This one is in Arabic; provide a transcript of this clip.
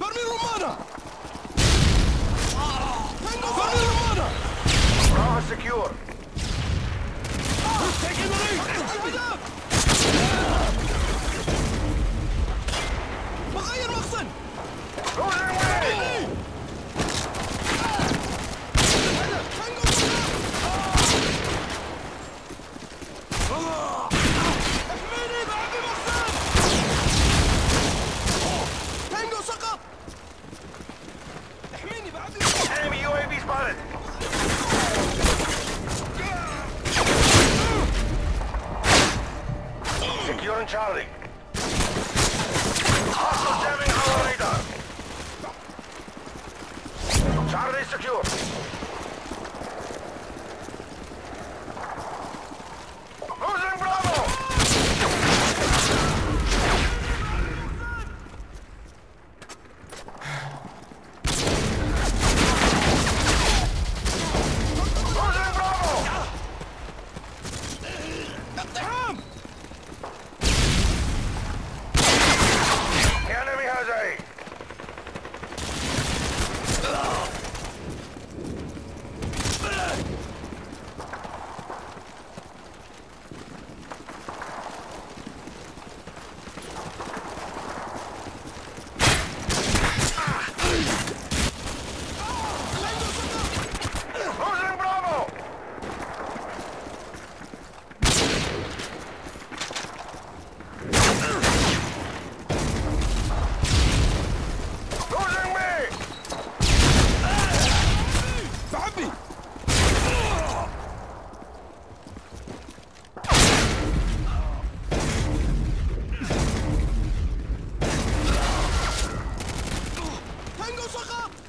فرمي الرمانة. فرمي الرمانة. Bravo secure. Taking the lead. بغير مخزن. Losing way. احميني بعبي مخزن. تانجو سقط. احميني بعبي مخزن. Enemy UAV spotted. Securing Charlie. Hostile jamming our radar. Charlie secure. Losing Bravo. Losing Bravo. اقتحام. The enemy has A. Losing Bravo. Losing me. بعبي. تانجو سقط.